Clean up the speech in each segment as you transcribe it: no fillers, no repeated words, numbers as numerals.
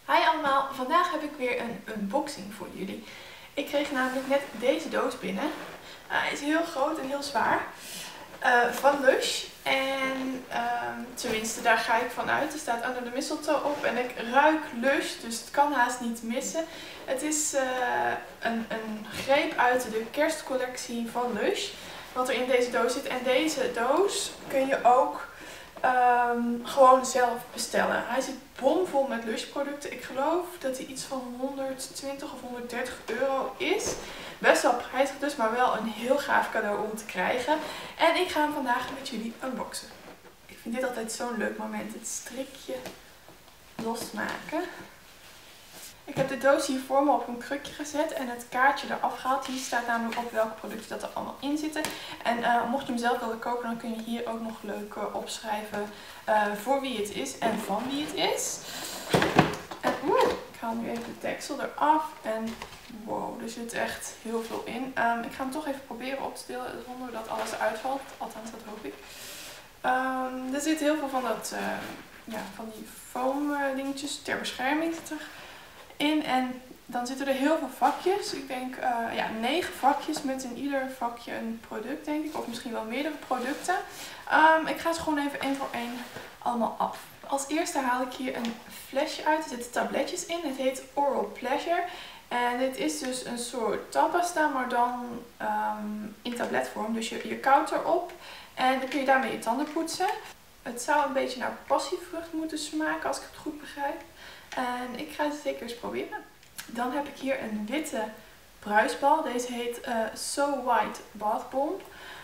Hi allemaal, vandaag heb ik weer een unboxing voor jullie. Ik kreeg namelijk net deze doos binnen. Hij is heel groot en heel zwaar. Van Lush. En tenminste, daar ga ik van uit. Er staat Under the Mistletoe op en ik ruik Lush, dus het kan haast niet missen. Het is een greep uit de kerstcollectie van Lush, wat er in deze doos zit. En deze doos kun je ook gewoon zelf bestellen. Hij zit bomvol met Lush producten. Ik geloof dat hij iets van 120 of 130 euro is. Best wel prijzig dus, maar wel een heel gaaf cadeau om te krijgen. En ik ga hem vandaag met jullie unboxen. Ik vind dit altijd zo'n leuk moment, het strikje losmaken. Ik heb de doos hier voor me op een krukje gezet en het kaartje eraf gehaald. Hier staat namelijk op welke producten dat er allemaal in zitten. En mocht je hem zelf willen kopen, dan kun je hier ook nog leuk opschrijven voor wie het is en van wie het is. En ik haal nu even de deksel eraf. En wow, er zit echt heel veel in. Ik ga hem toch even proberen op te tillen zonder dat alles eruit valt. Althans, dat hoop ik. Er zit heel veel van dat, van die foam dingetjes ter bescherming in. En dan zitten er heel veel vakjes. Ik denk 9 vakjes met in ieder vakje een product, denk ik. Of misschien wel meerdere producten. Ik ga ze gewoon even één voor één allemaal af. Als eerste haal ik hier een flesje uit. Er zitten tabletjes in. Het heet Oral Pleasure. En dit is dus een soort tandpasta, maar dan in tabletvorm. Dus je koudt erop en dan kun je daarmee je tanden poetsen. Het zou een beetje naar passievrucht moeten smaken, als ik het goed begrijp. En ik ga het zeker eens proberen. Dan heb ik hier een witte bruisbal. Deze heet So White Bath Bomb.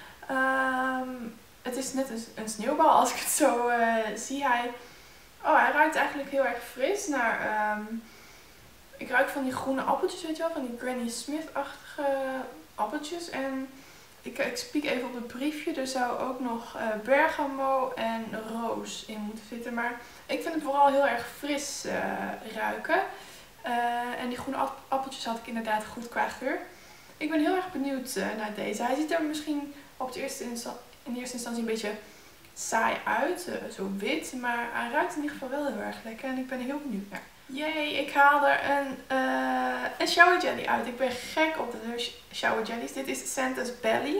Het is net een sneeuwbal als ik het zo zie. Hij ruikt eigenlijk heel erg fris naar... ik ruik van die groene appeltjes, weet je wel. Van die Granny Smith-achtige appeltjes. En ik spiek even op het briefje. Er zou ook nog bergamo en roos in moeten zitten. Maar ik vind het vooral heel erg fris ruiken. En die groene appeltjes had ik inderdaad goed qua geur. Ik ben heel erg benieuwd naar deze. Hij ziet er misschien in eerste instantie een beetje saai uit. Zo wit. Maar hij ruikt in ieder geval wel heel erg lekker. En ik ben er heel benieuwd naar. Jee, ik haal er een shower jelly uit. Ik ben gek op de shower jellies. Dit is Santa's Belly.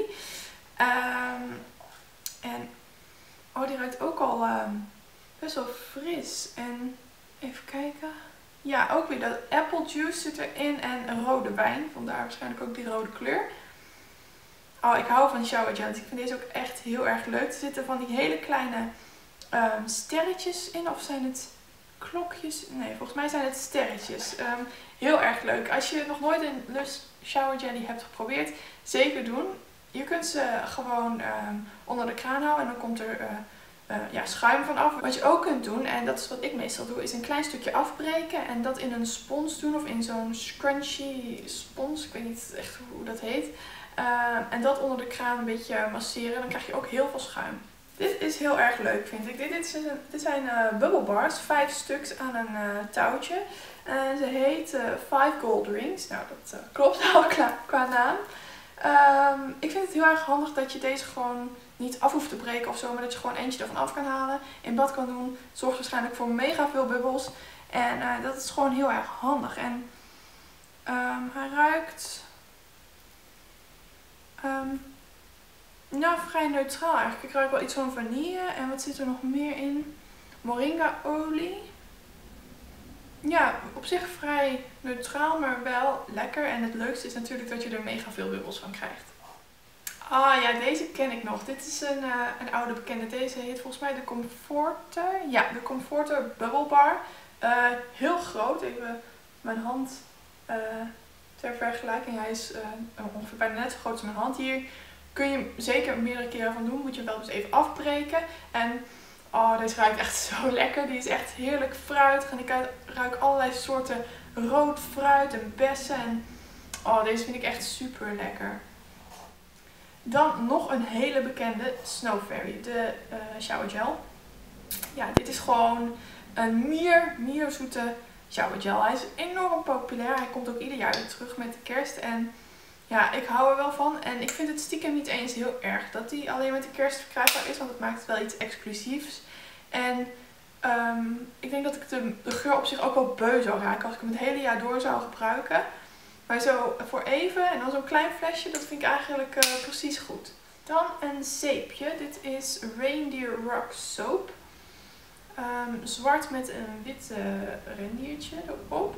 Die ruikt ook al best wel fris. En even kijken. Ja, ook weer dat apple juice zit erin en rode wijn. Vandaar waarschijnlijk ook die rode kleur. Oh, ik hou van shower jellies. Ik vind deze ook echt heel erg leuk. Er zitten van die hele kleine sterretjes in. Of zijn het klokjes? Nee, volgens mij zijn het sterretjes. Heel erg leuk. Als je nog nooit een Lush shower jelly hebt geprobeerd, zeker doen. Je kunt ze gewoon onder de kraan houden en dan komt er schuim van af. Wat je ook kunt doen, en dat is wat ik meestal doe, is een klein stukje afbreken en dat in een spons doen of in zo'n scrunchy spons. Ik weet niet echt hoe dat heet. En dat onder de kraan een beetje masseren. Dan krijg je ook heel veel schuim. Dit is heel erg leuk, vind ik. Dit zijn bubble bars, 5 stuks aan een touwtje. En ze heet 5 Gold Rings. Nou, dat klopt al qua naam. Ik vind het heel erg handig dat je deze gewoon niet af hoeft te breken of zo, maar dat je gewoon eentje ervan af kan halen, in bad kan doen. Zorgt waarschijnlijk voor mega veel bubbels. En dat is gewoon heel erg handig. En hij ruikt vrij neutraal eigenlijk. Ik ruik wel iets van vanille. En wat zit er nog meer in? Moringa olie. Ja, op zich vrij neutraal, maar wel lekker. En het leukste is natuurlijk dat je er mega veel bubbels van krijgt. Ah ja, deze ken ik nog. Dit is een oude bekende. Deze heet volgens mij de Comforter. Ja, de Comforter Bubble Bar. Heel groot. Even mijn hand ter vergelijking. Hij is ongeveer bijna net zo groot als mijn hand. Hier kun je zeker meerdere keren van doen. Moet je wel dus even afbreken. En deze ruikt echt zo lekker. Die is echt heerlijk fruitig. En ik ruik allerlei soorten rood fruit en bessen. En deze vind ik echt super lekker. Dan nog een hele bekende Snow Fairy. De shower gel. Ja, dit is gewoon een mierzoete shower gel. Hij is enorm populair. Hij komt ook ieder jaar weer terug met de kerst. En ja, ik hou er wel van. En ik vind het stiekem niet eens heel erg dat hij alleen met de kerst verkrijgbaar is. Want het maakt het wel iets exclusiefs. En Ik denk dat ik de geur op zich ook wel beu zou raken als ik hem het hele jaar door zou gebruiken. Maar zo voor even en dan zo'n klein flesje, dat vind ik eigenlijk precies goed. Dan een zeepje. Dit is Reindeer Rock Soap. Zwart met een wit rendiertje erop.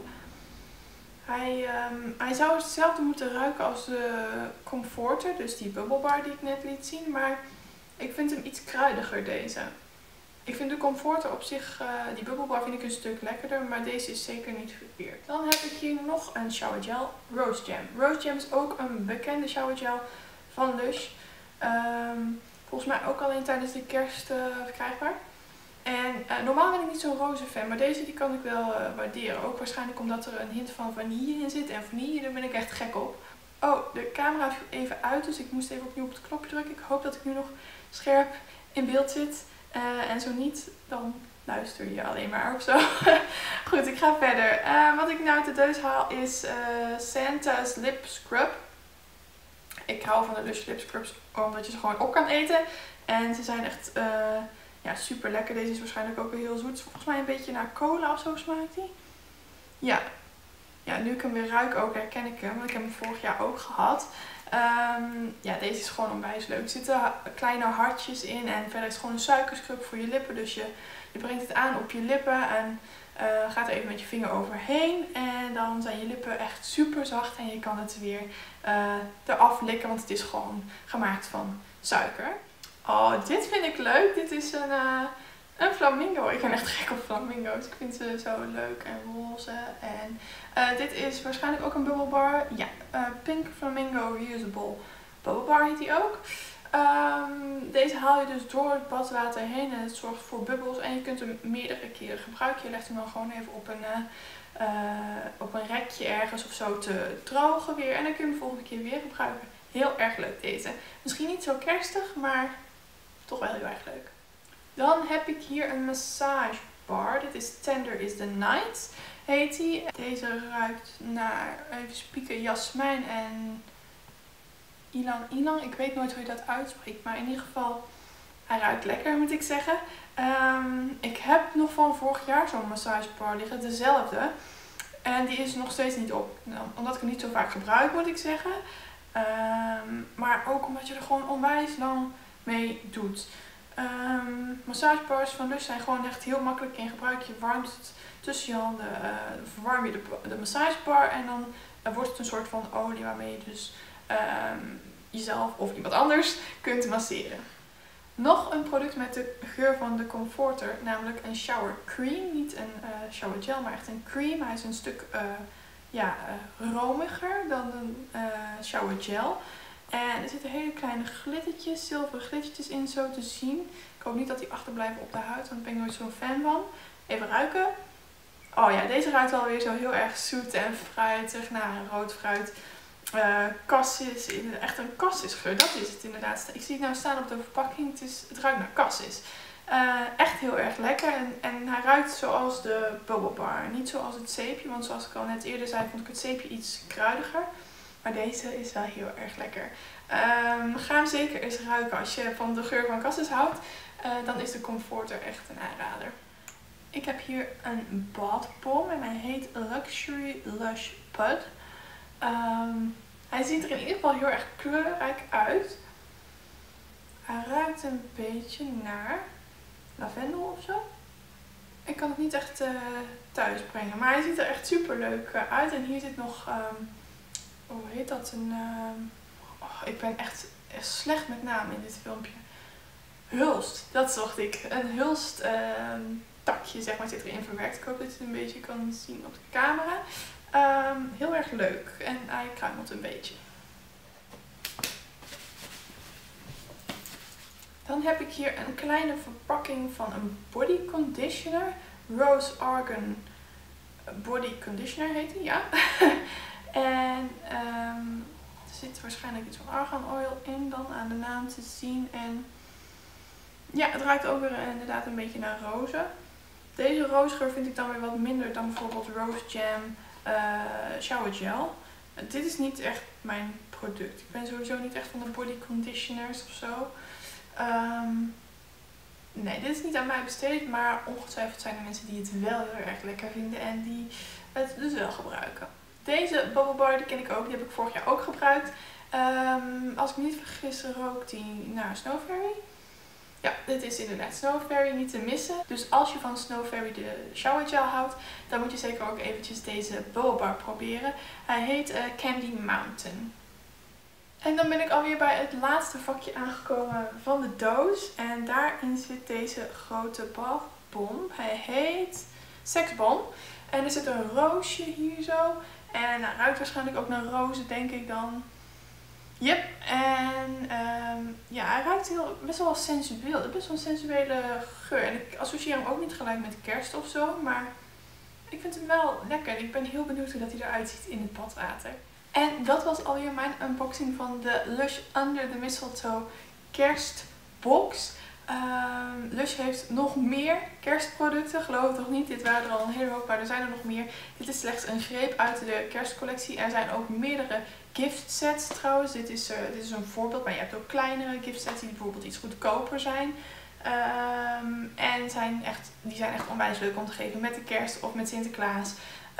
Hij zou hetzelfde moeten ruiken als de Comforter, dus die Bubble Bar die ik net liet zien. Maar ik vind hem iets kruidiger, deze. Ik vind de Comforter op zich, die Bubble Bar vind ik een stuk lekkerder, maar deze is zeker niet verkeerd. Dan heb ik hier nog een shower gel, Rose Jam. Rose Jam is ook een bekende shower gel van Lush. Volgens mij ook alleen tijdens de kerst verkrijgbaar. En normaal ben ik niet zo'n roze fan, maar deze die kan ik wel waarderen. Ook waarschijnlijk omdat er een hint van vanille in zit. En vanille, daar ben ik echt gek op. Oh, de camera viel even uit, dus ik moest even opnieuw op het knopje drukken. Ik hoop dat ik nu nog scherp in beeld zit. En zo niet, dan luister je alleen maar of zo. Goed, ik ga verder. Wat ik nou uit de doos haal is Santa's Lip Scrub. Ik hou van de Lush Lip Scrubs omdat je ze gewoon op kan eten. En ze zijn echt ja, super lekker. Deze is waarschijnlijk ook heel zoet. Volgens mij een beetje naar cola of zo smaakt die. Ja. Ja, nu ik hem weer ruik ook herken ik hem. Want ik heb hem vorig jaar ook gehad. Ja, deze is gewoon onwijs leuk. Er zitten kleine hartjes in. En verder is het gewoon een suikerscrub voor je lippen. Dus je brengt het aan op je lippen. En gaat er even met je vinger overheen. En dan zijn je lippen echt super zacht. En je kan het weer eraf likken. Want het is gewoon gemaakt van suiker. Oh, dit vind ik leuk. Dit is een flamingo. Ik ben echt gek op flamingo's. Ik vind ze zo leuk en roze. En dit is waarschijnlijk ook een bubble bar. Ja, Pink Flamingo Reusable Bubble Bar heet die ook. Deze haal je dus door het badwater heen en het zorgt voor bubbels. En je kunt hem meerdere keren gebruiken. Je legt hem dan gewoon even op een rekje ergens of zo te drogen weer. En dan kun je hem de volgende keer weer gebruiken. Heel erg leuk deze. Misschien niet zo kerstig, maar toch wel heel erg leuk. Dan heb ik hier een massage bar. Dit is Tender is the Night, heet die. Deze ruikt naar, even spieken, jasmijn en ylang ylang. Ik weet nooit hoe je dat uitspreekt, maar in ieder geval, hij ruikt lekker, moet ik zeggen. Ik heb nog van vorig jaar zo'n massage bar liggen, dezelfde. En die is nog steeds niet op. Nou, omdat ik hem niet zo vaak gebruik, moet ik zeggen. Maar ook omdat je er gewoon onwijs lang mee doet. Massagebars van Lush zijn gewoon echt heel makkelijk in gebruik. Je warmt het tussen je handen, verwarm je de massagebar en dan wordt het een soort van olie waarmee je dus jezelf of iemand anders kunt masseren. Nog een product met de geur van de Comforter, namelijk een shower cream. Niet een shower gel, maar echt een cream. Hij is een stuk romiger dan een shower gel. En er zitten hele kleine glittertjes, zilveren glittertjes in zo te zien. Ik hoop niet dat die achterblijven op de huid, want daar ben ik nooit zo'n fan van. Even ruiken. Oh ja, deze ruikt alweer zo heel erg zoet en fruitig. Nou, rood fruit. Cassis, echt een cassisgeur, dat is het inderdaad. Ik zie het nou staan op de verpakking, het ruikt naar cassis. Echt heel erg lekker en hij ruikt zoals de Bubble Bar. Niet zoals het zeepje, want zoals ik al net eerder zei, vond ik het zeepje iets kruidiger. Maar deze is wel heel erg lekker. Ga hem zeker eens ruiken. Als je van de geur van cassis houdt, dan is de Comforter echt een aanrader. Ik heb hier een badbom en hij heet Luxury Lush Bud. Hij ziet er in ieder geval heel erg kleurrijk uit. Hij ruikt een beetje naar lavendel of zo. Ik kan het niet echt thuis brengen, maar hij ziet er echt super leuk uit. En hier zit nog, hoe heet dat? Ik ben echt slecht met namen in dit filmpje. Hulst, dat zocht ik. Een hulst takje zeg maar zit erin verwerkt. Ik hoop dat je het een beetje kan zien op de camera. Heel erg leuk en hij kruimelt een beetje. Dan heb ik hier een kleine verpakking van een body conditioner. Rose Argan Body Conditioner heet die, ja. En er zit waarschijnlijk iets van argan oil in dan aan de naam te zien. En ja, het ruikt ook weer inderdaad een beetje naar rozen. Deze roosgeur vind ik dan weer wat minder dan bijvoorbeeld Rose Jam Shower Gel. Dit is niet echt mijn product. Ik ben sowieso niet echt van de body conditioners of zo. Nee, dit is niet aan mij besteed, maar ongetwijfeld zijn er mensen die het wel heel erg lekker vinden en die het dus wel gebruiken. Deze Bubble Bar die ken ik ook, die heb ik vorig jaar ook gebruikt. Als ik me niet vergis rookt die naar Snow Fairy. Ja, dit is inderdaad Snow Fairy, niet te missen. Dus als je van Snow Fairy de shower gel houdt, dan moet je zeker ook eventjes deze Bubble Bar proberen. Hij heet Candy Mountain. En dan ben ik alweer bij het laatste vakje aangekomen van de doos. En daarin zit deze grote bathbom. Hij heet Sexbom. En er zit een roosje hier zo. En hij ruikt waarschijnlijk ook naar rozen, denk ik dan. Yep. En ja, hij ruikt best wel sensueel. Best wel een sensuele geur. En ik associeer hem ook niet gelijk met kerst of zo. Maar ik vind hem wel lekker. Ik ben heel benieuwd hoe dat hij eruit ziet in het badwater. En dat was alweer mijn unboxing van de Lush Under the Mistletoe kerstbox. Lush heeft nog meer kerstproducten, geloof het nog niet. Dit waren er al een hele hoop, maar er zijn er nog meer. Dit is slechts een greep uit de kerstcollectie. Er zijn ook meerdere gift sets trouwens. Dit is een voorbeeld, maar je hebt ook kleinere gift sets die bijvoorbeeld iets goedkoper zijn. En die zijn echt onwijs leuk om te geven met de kerst of met Sinterklaas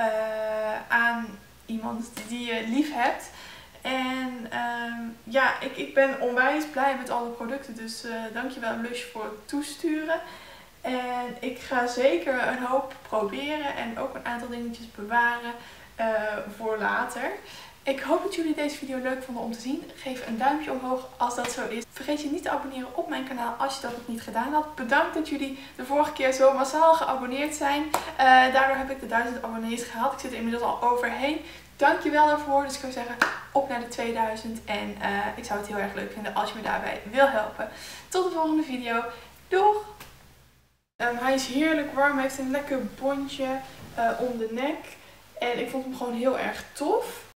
aan iemand die je lief hebt. En ja, ik ben onwijs blij met alle producten. Dus dankjewel Lush voor het toesturen. En ik ga zeker een hoop proberen en ook een aantal dingetjes bewaren voor later. Ik hoop dat jullie deze video leuk vonden om te zien. Geef een duimpje omhoog als dat zo is. Vergeet je niet te abonneren op mijn kanaal als je dat nog niet gedaan had. Bedankt dat jullie de vorige keer zo massaal geabonneerd zijn. Daardoor heb ik de 1000 abonnees gehaald. Ik zit er inmiddels al overheen. Dankjewel daarvoor. Dus ik zou zeggen op naar de 2000. En ik zou het heel erg leuk vinden als je me daarbij wil helpen. Tot de volgende video. Doeg! Hij is heerlijk warm. Hij heeft een lekker bondje om de nek. En ik vond hem gewoon heel erg tof.